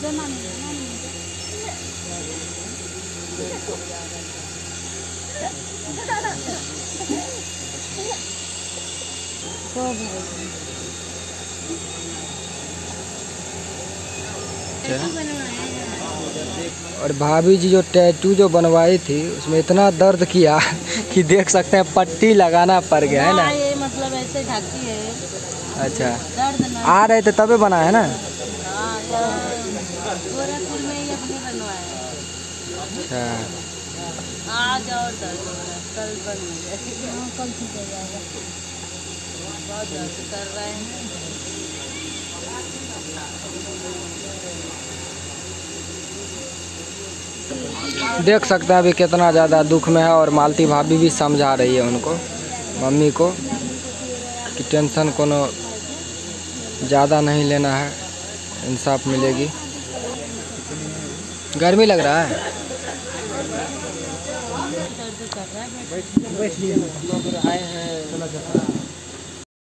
और भाभी जी जो टैटू जो बनवाई थी उसमें इतना दर्द किया कि देख सकते हैं पट्टी लगाना पड़ गया है ना। ये मतलब ऐसे ढकी है। अच्छा, दर्द ना आ रहे थे तभी बना है ना। हाँ, गोरखपुर में ही अपने बनवाया। अच्छा, आज और दर्द हो रहा है, कल बंद हो जाएगा। कल ठीक हो जाएगा। बहुत दर्द कर रहे हैं। देख सकते हैं अभी कितना ज़्यादा दुख में है। और मालती भाभी भी समझा रही है उनको, मम्मी को, कि टेंशन कोनो ज़्यादा नहीं लेना है, इंसाफ मिलेगी। गर्मी लग रहा है। दर्द कर रहा है।